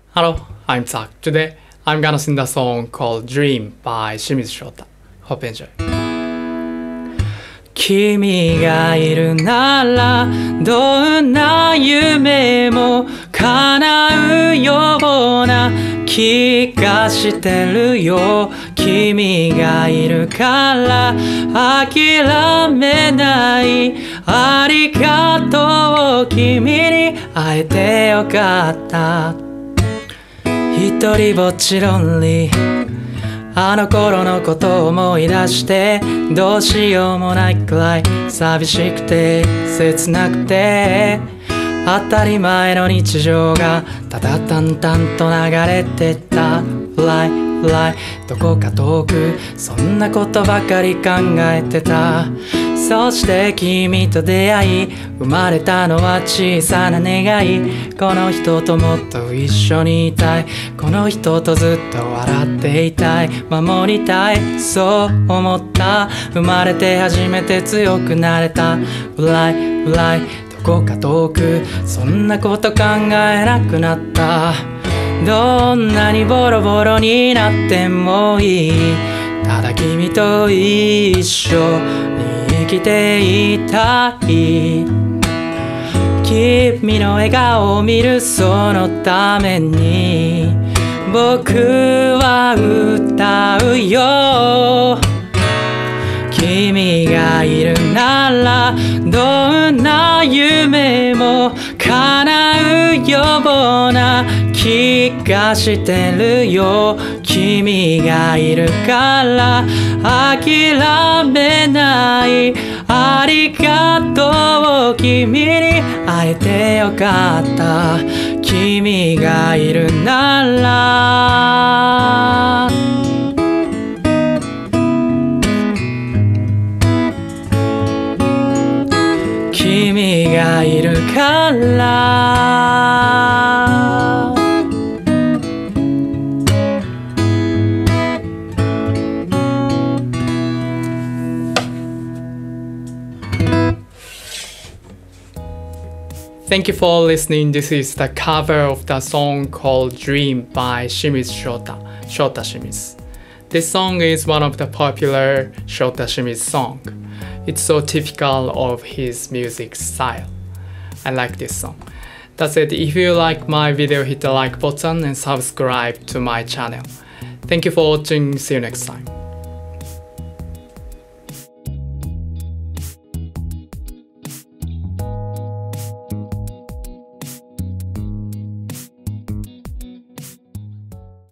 Hello, I'm Zach. Today, I'm gonna sing the song called Dream by Shimizu Shota. Hope you enjoy. 君がいるならどんな夢も叶うような気がしてるよ。君がいるから諦めない。ありがとう、君に会えてよかった。一人ぼっちロンリー、あの頃のことを思い出してどうしようもないくらい寂しくて切なくて、当たり前の日常がただ淡々と流れてった。 Fly Fly どこか遠くそんなことばかり考えてた。そして君と出会い生まれたのは小さな願い。この人ともっと一緒にいたい。この人とずっと笑っていたい。守りたい、そう思った。生まれて初めて強くなれた。 Fly Fly どこか遠くそんなこと考えなくなった。どんなにボロボロになってもいい。ただ君と一緒に生きていたい。君の笑顔を見るそのために僕は歌うよ。君がいるならどんな夢も叶うような気がしてるよ。君がいるから諦めない。ありがとう、君に会えてよかった。君がいるなら君がいるから。 Thank you for listening. This is the cover of the song called Dream by Shimizu Shota, Shota Shimizu. This song is one of the popular Shota Shimizu songs. It's so typical of his music style. I like this song. That's it. If you like my video, hit the like button and subscribe to my channel. Thank you for watching. See you next time.